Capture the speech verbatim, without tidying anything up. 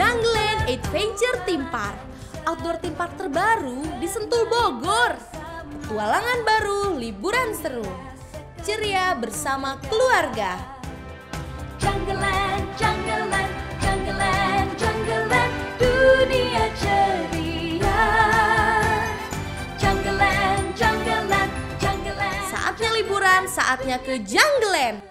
Jungleland Adventure Theme Park, outdoor theme park terbaru di Sentul, Bogor. Petualangan baru, liburan seru, ceria bersama keluarga. Jungleland, Jungleland, Jungleland, Jungleland, dunia ceria. Jungleland, Jungleland, Jungleland. Saatnya liburan, saatnya ke Jungleland.